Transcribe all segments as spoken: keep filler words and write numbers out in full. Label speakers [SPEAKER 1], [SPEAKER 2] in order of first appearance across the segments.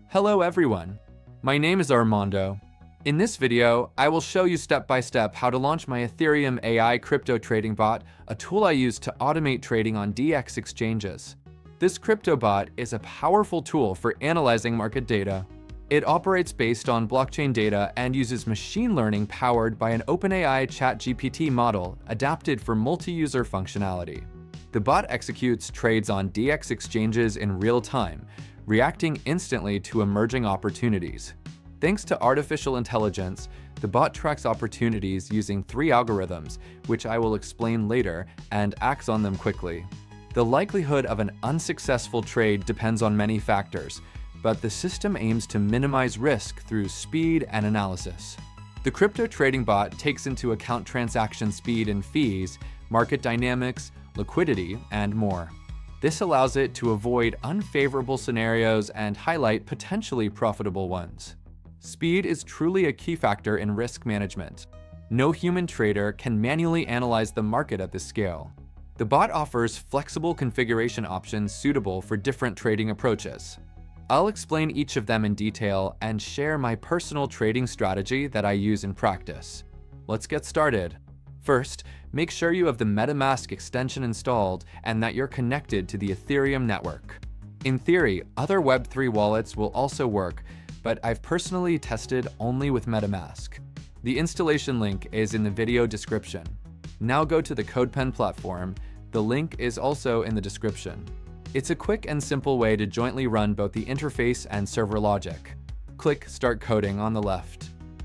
[SPEAKER 1] Hello everyone, my name is Armando. In this video, I will show you step by step how to launch my Ethereum A I crypto trading bot, a tool I use to automate trading on D X exchanges. This crypto bot is a powerful tool for analyzing market data. It operates based on blockchain data and uses machine learning powered by an OpenAI ChatGPT model adapted for multi-user functionality. The bot executes trades on D X exchanges in real time, reacting instantly to emerging opportunities. Thanks to artificial intelligence, the bot tracks opportunities using three algorithms, which I will explain later, and acts on them quickly. The likelihood of an unsuccessful trade depends on many factors, but the system aims to minimize risk through speed and analysis. The crypto trading bot takes into account transaction speed and fees, market dynamics, liquidity, and more. This allows it to avoid unfavorable scenarios and highlight potentially profitable ones. Speed is truly a key factor in risk management. No human trader can manually analyze the market at this scale. The bot offers flexible configuration options suitable for different trading approaches. I'll explain each of them in detail and share my personal trading strategy that I use in practice. Let's get started. First, make sure you have the MetaMask extension installed and that you're connected to the Ethereum network. In theory, other Web three wallets will also work, but I've personally tested only with MetaMask. The installation link is in the video description. Now go to the CodePen platform. The link is also in the description. It's a quick and simple way to jointly run both the interface and server logic. Click Start Coding on the left.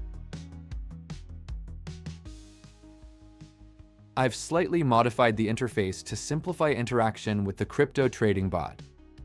[SPEAKER 1] I've slightly modified the interface to simplify interaction with the crypto trading bot.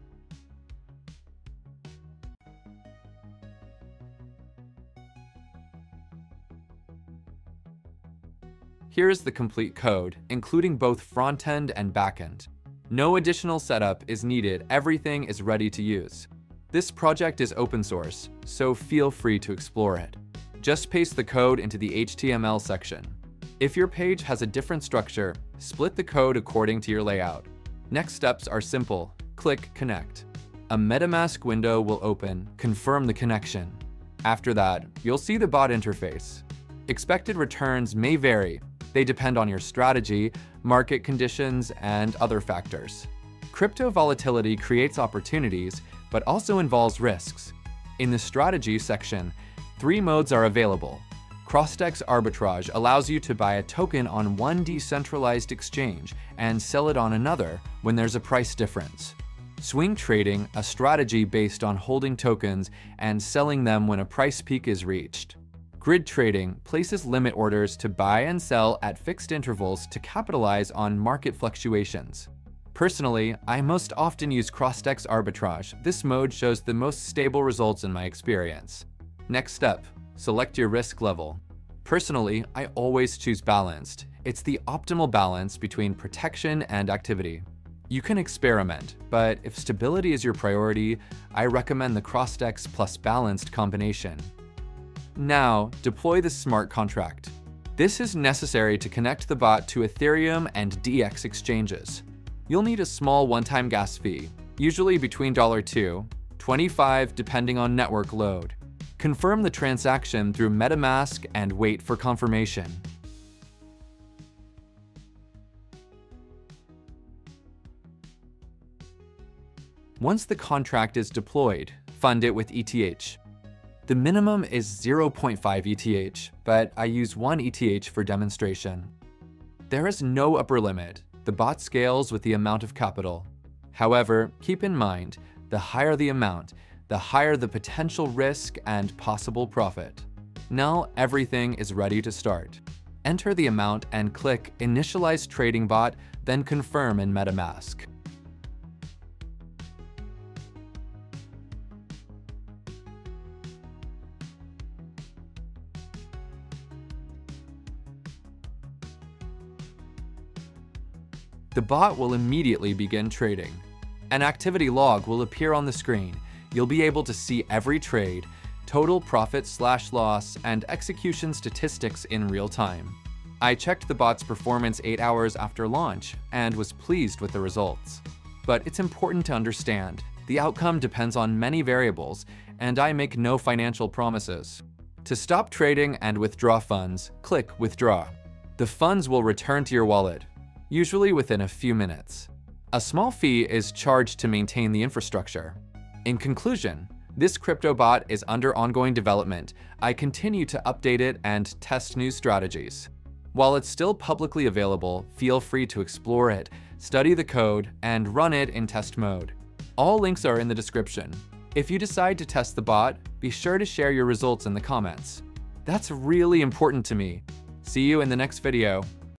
[SPEAKER 1] Here is the complete code, including both front-end and back-end. No additional setup is needed, everything is ready to use. This project is open source, so feel free to explore it. Just paste the code into the H T M L section. If your page has a different structure, split the code according to your layout. Next steps are simple. Click Connect. A MetaMask window will open, confirm the connection. After that, you'll see the bot interface. Expected returns may vary. They depend on your strategy, market conditions, and other factors. Crypto volatility creates opportunities, but also involves risks. In the strategy section, three modes are available. Cross-DEX arbitrage allows you to buy a token on one decentralized exchange and sell it on another when there's a price difference. Swing trading, a strategy based on holding tokens and selling them when a price peak is reached. Grid trading places limit orders to buy and sell at fixed intervals to capitalize on market fluctuations. Personally, I most often use cross-DEX arbitrage. This mode shows the most stable results in my experience. Next step. Select your risk level. Personally, I always choose balanced. It's the optimal balance between protection and activity. You can experiment, but if stability is your priority, I recommend the cross-DEX plus balanced combination. Now, deploy the smart contract. This is necessary to connect the bot to Ethereum and D X exchanges. You'll need a small one-time gas fee, usually between two dollars and twenty-five dollars depending on network load. Confirm the transaction through MetaMask and wait for confirmation. Once the contract is deployed, fund it with E T H. The minimum is zero point five E T H, but I use one E T H for demonstration. There is no upper limit. The bot scales with the amount of capital. However, keep in mind, the higher the amount, the higher the potential risk and possible profit. Now everything is ready to start. Enter the amount and click Initialize Trading Bot, then Confirm in MetaMask. The bot will immediately begin trading. An activity log will appear on the screen. You'll be able to see every trade, total profit slash loss, and execution statistics in real time. I checked the bot's performance eight hours after launch and was pleased with the results. But it's important to understand, The outcome depends on many variables, and I make no financial promises. To stop trading and withdraw funds, click Withdraw. The funds will return to your wallet, usually within a few minutes. A small fee is charged to maintain the infrastructure. In conclusion, this crypto bot is under ongoing development. I continue to update it and test new strategies. While it's still publicly available, feel free to explore it, study the code, and run it in test mode. All links are in the description. If you decide to test the bot, be sure to share your results in the comments. That's really important to me. See you in the next video.